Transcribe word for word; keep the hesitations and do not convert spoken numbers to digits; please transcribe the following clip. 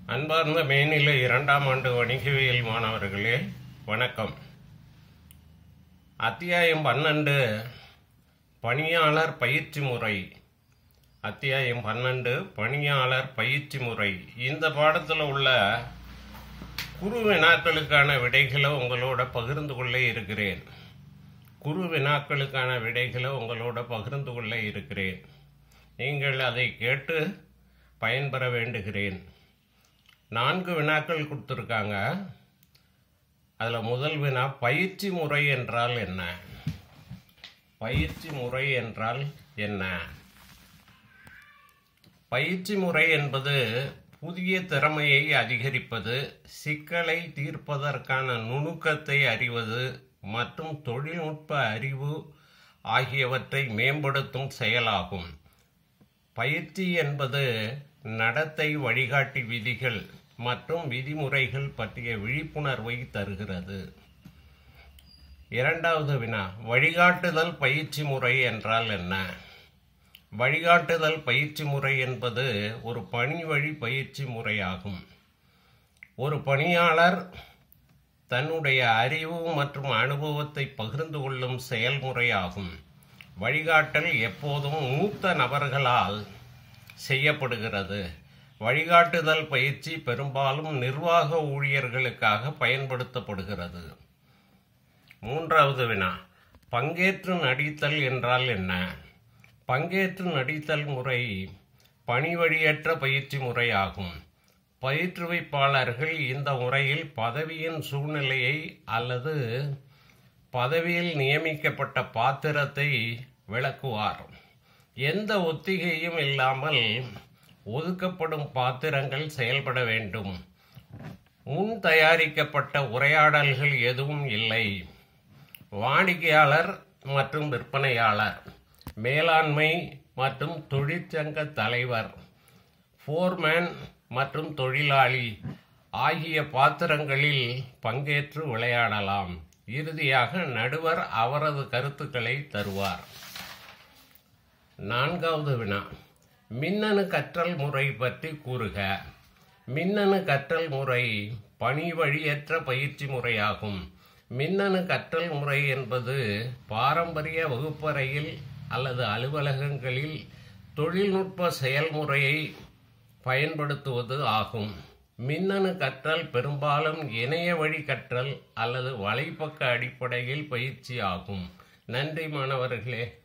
அன்பார்ந்த மேனிலை இரண்டாம் ஆண்டு வணிகவியல் மாணவர்களே வணக்கம். அத்தியாயம் பன்னெண்டு பணியாளர் பயிற்சி முறை. அத்தியாயம் பன்னெண்டு பணியாளர் பயிற்சி முறை. இந்த பாடத்தில் உள்ள குறு வினாக்களுக்கான விடைகளை உங்களோட பகிர்ந்து கொள்ள இருக்கிறேன். குறு வினாக்களுக்கான விடைகளை உங்களோட பகிர்ந்து கொள்ள இருக்கிறேன். நீங்கள் அதை கேட்டு பயன்பெற வேண்டுகிறேன். நான்கு வினாக்கள் கொடுத்துருக்காங்க. அதில் முதல் வினா, பயிற்சி முறை என்றால் என்ன? பயிற்சி முறை என்றால் என்ன? பயிற்சி முறை என்பது புதிய திறமையை அதிகரிப்பது, சிக்கலை தீர்ப்பதற்கான நுணுக்கத்தை அறிவது மற்றும் தொழில்நுட்ப அறிவு ஆகியவற்றை மேம்படுத்தும் செயலாகும். பயிற்சி என்பது நடத்தை வழிகாட்டி விதிகள் மற்றும் விதிமுறைகள் பற்றிய விழிப்புணர்வை தருகிறது. இரண்டாவது வினா, வழிகாட்டுதல் பயிற்சி முறை என்றால் என்ன? வழிகாட்டுதல் பயிற்சி முறை என்பது ஒரு பணி வழி பயிற்சி முறையாகும். ஒரு பணியாளர் தன்னுடைய அறிவு மற்றும் அனுபவத்தை பகிர்ந்து கொள்ளும் செயல்முறையாகும். வழிகாட்டல் எப்போதும் மூத்த நபர்களால் செய்யப்படுகிறது. வழிகாட்டுதல் பயிற்சி பெரும்பாலும் நிர்வாக ஊழியர்களுக்காக பயன்படுத்தப்படுகிறது. மூன்றாவது வினா, பங்கேற்று நடித்தல் என்றால் என்ன? பங்கேற்று நடித்தல் முறை பணி வழியற்ற பயிற்சி முறையாகும். பயிற்றுவிப்பாளர்கள் இந்த முறையில் பதவியின் சூழ்நிலையை அல்லது பதவியில் நியமிக்கப்பட்ட பாத்திரத்தை விளக்குவார். எந்த ஒத்திகையும் இல்லாமல் ஒதுக்கப்படும் பாத்திரங்கள் செயல்பட வேண்டும். முன் தயாரிக்கப்பட்ட உரையாடல்கள் எதுவும் இல்லை. வாடிக்கையாளர் மற்றும் விற்பனையாளர், மேலாண்மை மற்றும் தொழிற்சங்க தலைவர், ஃபோர்மேன் மற்றும் தொழிலாளி ஆகிய பாத்திரங்களில் பங்கேற்று விளையாடலாம். இறுதியாக நடுவர் அவரது கருத்துக்களை தருவார். நான்காவது வினா, மின்னணு கற்றல் முறை பற்றி கூறுக. மின்னணு கற்றல் முறை பணி வழியற்ற பயிற்சி முறையாகும். மின்னணு கற்றல் முறை என்பது பாரம்பரிய வகுப்பறையில் அல்லது அலுவலகங்களில் தொழில்நுட்ப செயல்முறையை பயன்படுத்துவது ஆகும். மின்னணு கற்றல் பெரும்பாலும் இணைய வழி கற்றல் அல்லது வலைப்பக்க அடிப்படையில் பயிற்சி ஆகும். நன்றி மாணவர்களே.